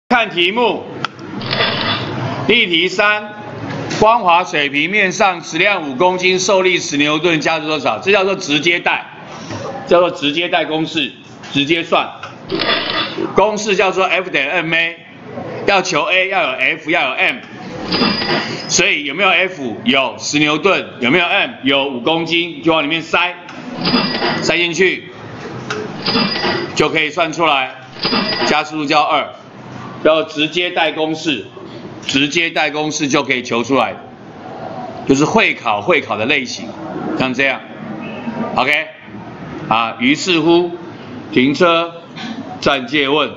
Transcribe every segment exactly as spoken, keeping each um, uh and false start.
看题目，例题三，光滑水平面上质量五公斤，受力十牛顿，加速多少？这叫做直接代，叫做直接代公式，直接算。公式叫做 F 等于 ma， 要求 A 要有 F 要有 m， 所以有没有 F？ 有十牛顿，有没有 m？ 有五公斤，就往里面塞，塞进去，就可以算出来，加速度叫二。 叫直接代公式，直接代公式就可以求出来，就是会考会考的类型，像这样 ，OK， 啊，于是乎，停车暂借问，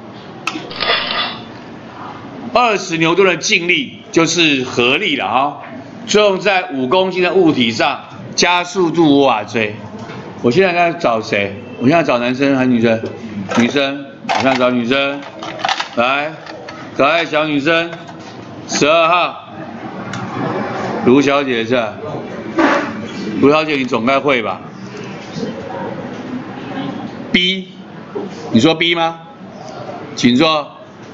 二十牛顿的静力就是合力了啊，作用在五公斤的物体上，加速度无法追。我现在在找谁？我现在找男生还是女生？女生，我现在找女生。 来，可爱小女生，十二号，卢小姐是吧？卢小姐，你总该会吧 ？B， 你说 B 吗？请坐。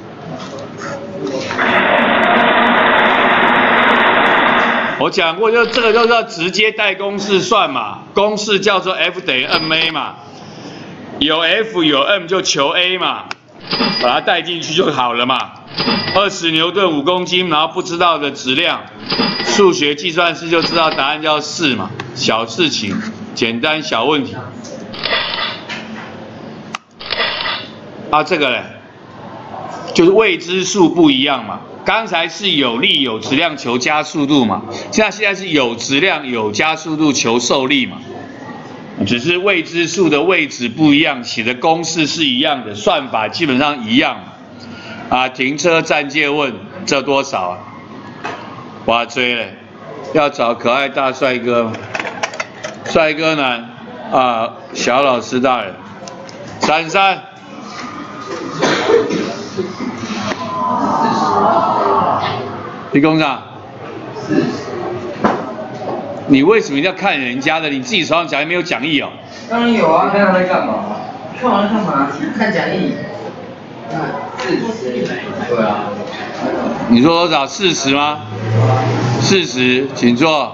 我讲过，就这个就叫直接代公式算嘛，公式叫做 F 等于 ma 嘛，有 F 有 m 就求 A 嘛。 把它带进去就好了嘛，二十牛顿五公斤，然后不知道的质量，数学计算式就知道答案叫四嘛，小事情，简单小问题。啊，这个嘞，就是未知数不一样嘛，刚才是有力有质量求加速度嘛，现在现在是有质量有加速度求受力嘛。 只是未知数的位置不一样，写的公式是一样的，算法基本上一样。啊，停车暂借问，这多少啊？哇追嘞，要找可爱大帅哥吗？帅哥男啊，小老师大人，珊珊，李工长。 你为什么一定要看人家的？你自己手上讲义没有讲义哦？ 当然有啊，看他在干嘛？看完干嘛？看讲义。四十。对啊。 你说多少？四十吗？四十，请坐。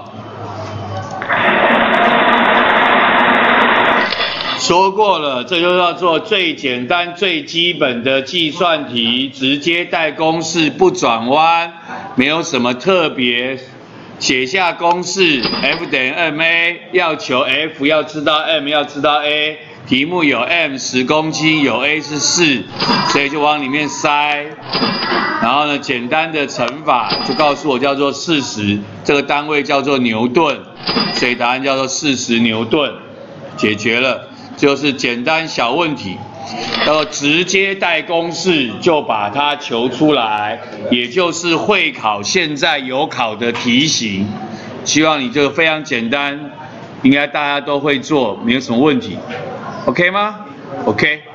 说过了，这就叫做最简单、最基本的计算题，直接代公式不转弯，没有什么特别。 写下公式 F 等于 ma， 要求 F， 要知道 m， 要知道 a。题目有 m 十公斤，有 a 是四，所以就往里面塞。然后呢，简单的乘法就告诉我叫做四十，这个单位叫做牛顿，所以答案叫做四十牛顿，解决了，就是简单小问题。 叫做直接代公式就把它求出来，也就是会考现在有考的题型，希望你这个非常简单，应该大家都会做，没有什么问题 ，OK 吗 ？OK。